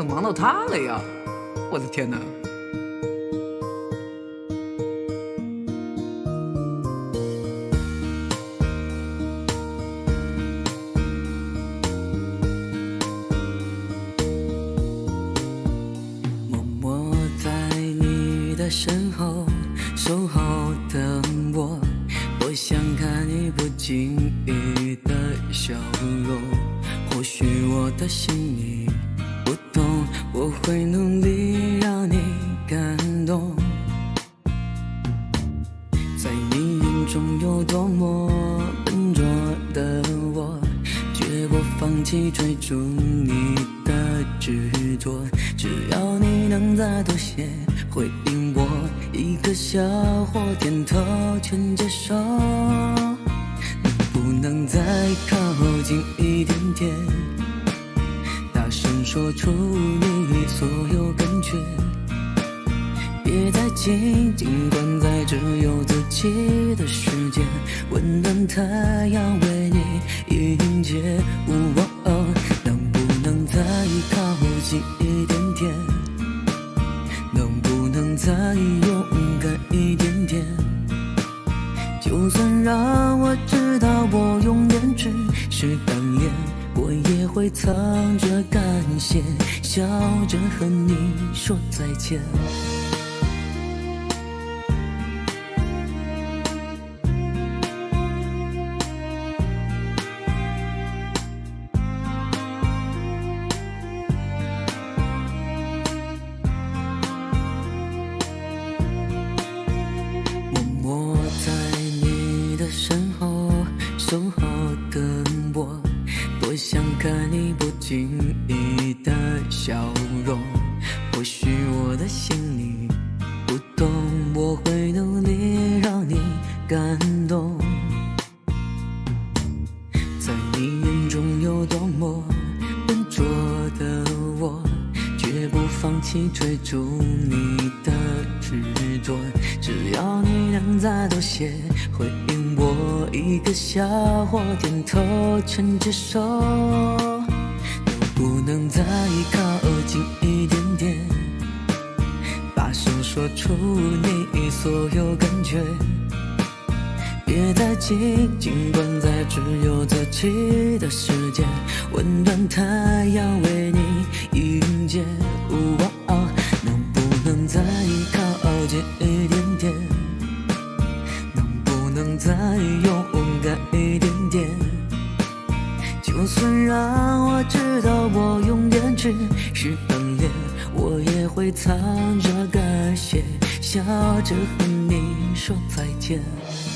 都忙到他了呀！我的天哪！ 默默在你的身后守候的我，我想看你不经意的笑容。或许我的心里不懂，我会努力让你感动。在你眼中有多么笨拙的我，绝不放弃追逐你的执着。只要你能再多些回应我，一个笑或点头全接受。能不能再靠近一点点，大声说出你所有感觉，别再紧紧关在只有自己的世界，温暖太阳为你迎接。能不能再靠近一点点，能不能再勇敢一点点，就算让我知道我永远只是单恋，我也会藏着感谢，笑着和你说再见。默在你的身后守候的我，多想看你不经意的笑容。或许我的心里不懂，我会努力让你感动。在你眼中有多么笨拙的我，绝不放弃追逐你的执着。只要你能再多些回应我，一个笑或点头全接受。能不能再靠近一点点，大声说出你所有感觉，别再紧紧关在只有自己的世界，温暖太阳为你迎接。能不能再靠近一点点，能不能再勇敢一点点，就算让我知道我永远只是单恋，我也会藏着感谢，笑着和你说再见。